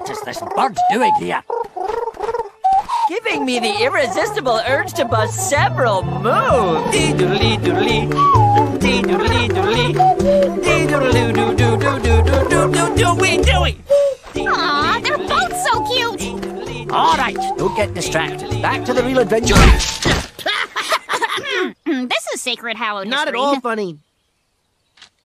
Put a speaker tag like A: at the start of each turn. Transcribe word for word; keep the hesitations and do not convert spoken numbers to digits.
A: What is this bird doing here?
B: Giving me the irresistible urge to bust several moves. Dee-doodly doodly, dee-doodly doodly, dee-doodly doo doo doo doo doo doo doo doo doo.
C: Aw, they're both so cute.
A: All right, don't get distracted. Back to the real adventure.
C: This is Sacred Hallowed
D: Not at
C: history.
D: all funny.